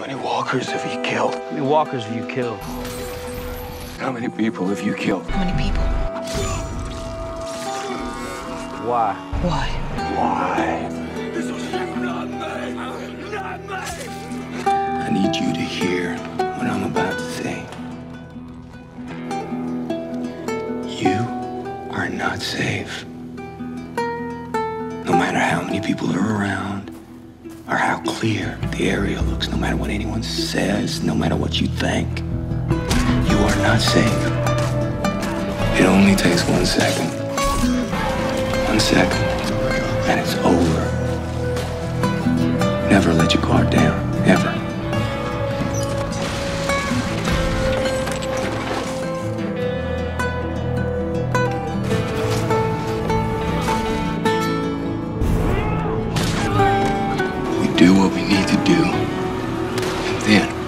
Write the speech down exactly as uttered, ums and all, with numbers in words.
many walkers have you killed? How many walkers have you killed? How many people have you killed? How many people? Why? Why? Why? I need you to hear what I'm about to say. You are not safe. No matter how many people are around, or how clear the area looks, no matter what anyone says, no matter what you think, you are not safe. It only takes one second. One second, and it's over. Never let your guard down, ever. We do what we need to do, and then